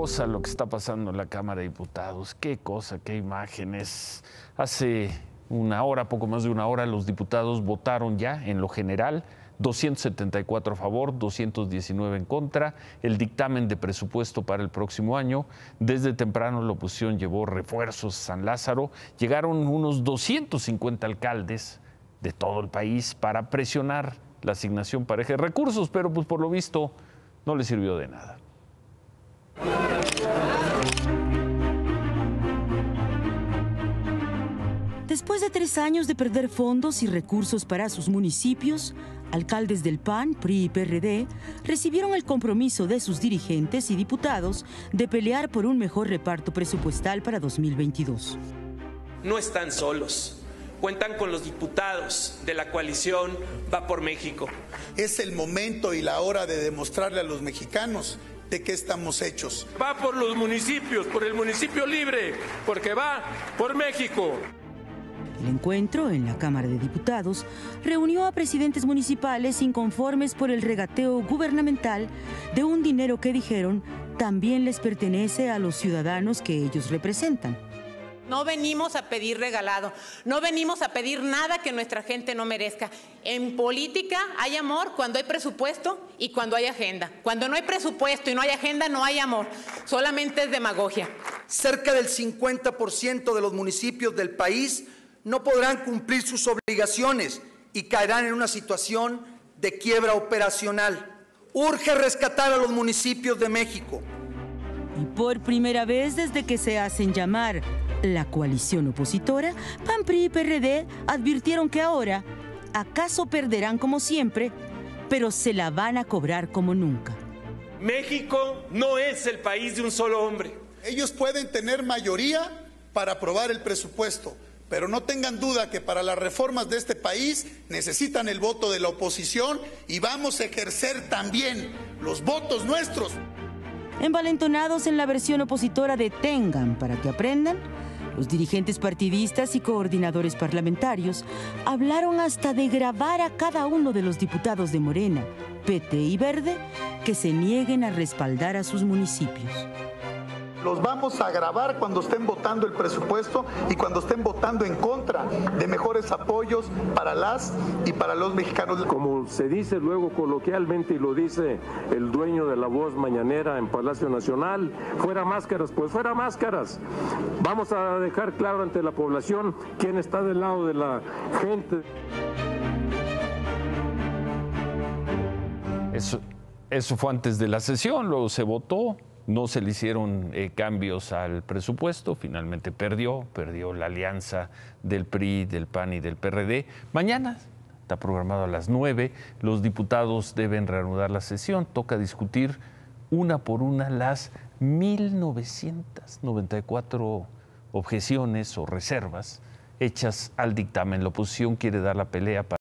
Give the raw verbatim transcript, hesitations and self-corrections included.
cosa lo que está pasando en la Cámara de Diputados, qué cosa, qué imágenes. Hace una hora, poco más de una hora, los diputados votaron ya en lo general, doscientos setenta y cuatro a favor, doscientos diecinueve en contra, el dictamen de presupuesto para el próximo año. Desde temprano la oposición llevó refuerzos a San Lázaro, llegaron unos doscientos cincuenta alcaldes de todo el país para presionar la asignación pareja de recursos, pero pues por lo visto no les sirvió de nada. Después de tres años de perder fondos y recursos para sus municipios, alcaldes del P A N, P R I y P R D recibieron el compromiso de sus dirigentes y diputados de pelear por un mejor reparto presupuestal para dos mil veintidós. No están solos. Cuentan con los diputados de la coalición Va por México. Es el momento y la hora de demostrarle a los mexicanos de qué estamos hechos. Va por los municipios, por el municipio libre, porque va por México. El encuentro en la Cámara de Diputados reunió a presidentes municipales inconformes por el regateo gubernamental de un dinero que dijeron también les pertenece a los ciudadanos que ellos representan. No venimos a pedir regalado, no venimos a pedir nada que nuestra gente no merezca. En política hay amor cuando hay presupuesto y cuando hay agenda. Cuando no hay presupuesto y no hay agenda, no hay amor, solamente es demagogia. Cerca del cincuenta por ciento de los municipios del país no podrán cumplir sus obligaciones y caerán en una situación de quiebra operacional. Urge rescatar a los municipios de México. Y por primera vez desde que se hacen llamar la coalición opositora, P A N, P R I y P R D advirtieron que ahora, acaso perderán como siempre, pero se la van a cobrar como nunca. México no es el país de un solo hombre. Ellos pueden tener mayoría para aprobar el presupuesto, pero no tengan duda que para las reformas de este país necesitan el voto de la oposición y vamos a ejercer también los votos nuestros. Envalentonados en la versión opositora de Tengan para que aprendan, los dirigentes partidistas y coordinadores parlamentarios hablaron hasta de grabar a cada uno de los diputados de Morena, P T y Verde que se nieguen a respaldar a sus municipios. Los vamos a grabar cuando estén votando el presupuesto y cuando estén votando en contra de mejores apoyos para las y para los mexicanos. Como se dice luego coloquialmente y lo dice el dueño de la voz mañanera en Palacio Nacional, fuera máscaras, pues fuera máscaras. Vamos a dejar claro ante la población quién está del lado de la gente. Eso, eso fue antes de la sesión, luego se votó. No se le hicieron eh, cambios al presupuesto, finalmente perdió, perdió la alianza del P R I, del P A N y del P R D. Mañana está programado a las nueve, los diputados deben reanudar la sesión, toca discutir una por una las mil novecientas noventa y cuatro objeciones o reservas hechas al dictamen. La oposición quiere dar la pelea para